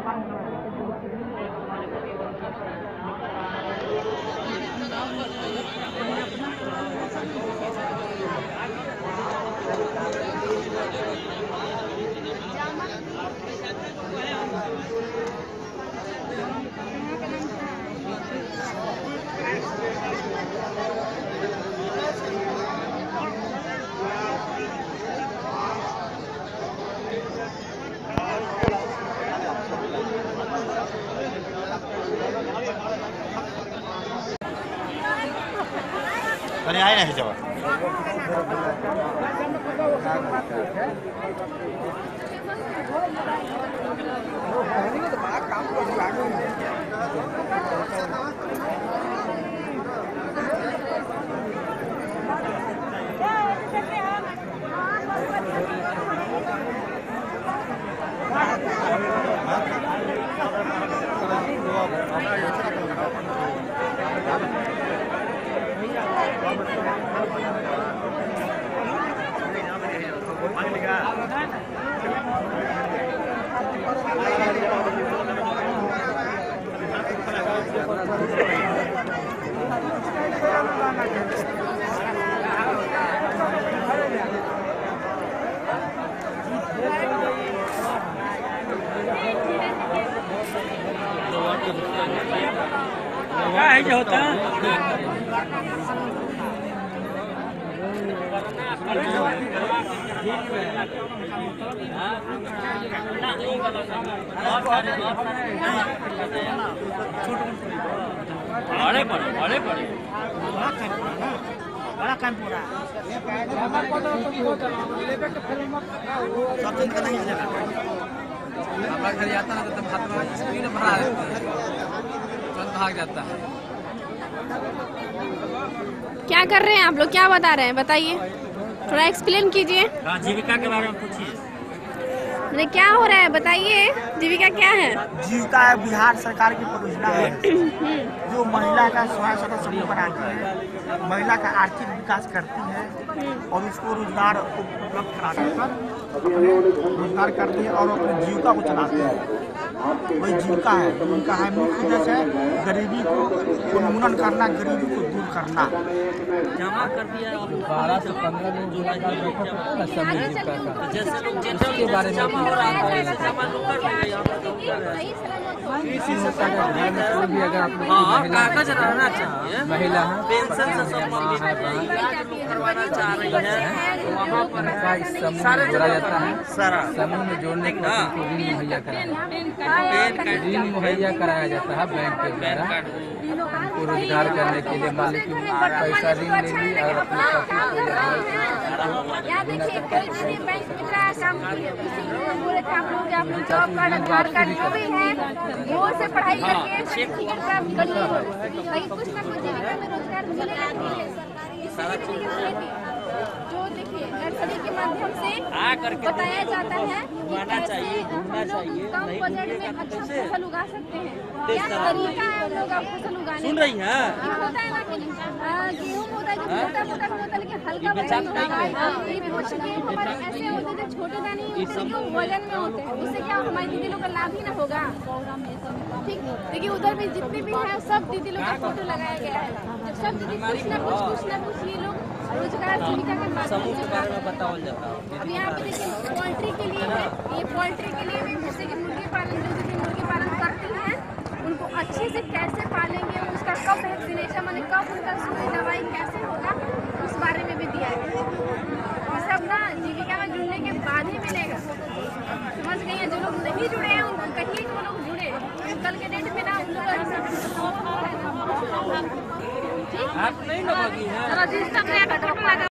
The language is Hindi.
तनी आए नहीं जब क्या है जो होता है बड़ा काम पूरा सब दिन का नहीं चलेगा हमारा घर आता ना तो खत्म स्क्रीन भरा तुरंत भाग जाता है। क्या कर रहे हैं आप लोग, क्या बता रहे हैं, बताइए थोड़ा एक्सप्लेन कीजिए। जीविका के बारे में पूछिए, अरे क्या हो रहा है बताइए। जीविका क्या है? जीविका बिहार सरकार की परियोजना है जो महिला का स्वयं सहायता समूह बनाती है, महिला का आर्थिक विकास करती है और उसको रोजगार उपलब्ध कराती है, रोजगार करती है और अपनी जीविका को चलाती है। वही जीविका है, उनका है मुख्य उद्देश्य है गरीबी को उन्मूलन करना, गरीबी को दूर करना। जमा कर दिया 12 से 15 दिन जुलाई के बारे में भी अगर आप कागज रहना चाहिए, महिला पेंशन से संबंधित करवाना चाह रही है वहाँ पर सारे जोड़ा जाता है, सारा समूह में जोड़ने के बाद ऋण मुहैया ऋण मुहैया कराया जाता है बैंक के द्वारा उनको रोजगार करने के लिए। मान लीजिए पैसा ऋण ले ली और अपने पढ़ाई करके कुछ ना कुछ जीविका में रोजगार मिलेगा जो देखिए नर्सरी के माध्यम से बताया जाता है कि कम बजट में अच्छा फसल उगा सकते हैं। क्या तरीका है हम लोग फसल उगाने? सुन रही है होता है ना कि गेहूँ होता है जो मोटा मोटा होता है लेकिन हल्का वजन होता है। ये कुछ गेहूँ हमारे ऐसे होते हैं जो छोटे दाने होते हैं जो वजन में होते हैं, उससे क्या हमारी दीदी लोग का लाभ ही ना होगा। ठीक, देखिए उधर भी जितने भी हैं सब दीदी लोग का फोटो लगाया गया है। जब सब दीदी कुछ ना कुछ ये लोग रोजगार जीविका के माध्यम से बताओ जाता है। अब यहाँ पे देखिए पोल्ट्री के लिए है, ये पोल्ट्री के लिए भी जैसे कि मुर्गी पालन, जो दीदी मुर्गी पालन करती हैं उनको अच्छे से कैसे पालेंगे, उसका कब वैक्सीनेशन माने कब उनका सुई दवाई कैसे होगा उस बारे में भी दिया है। ये सब ना जीविका में जुड़ने के बाद ही मिलेगा, समझ गए हैं। जो लोग नहीं जुड़े हैं उनको कहिए कि वो लोग जुड़े, कल के डेट में ना उन लोग आप नहीं लगोगी है रजिस्टर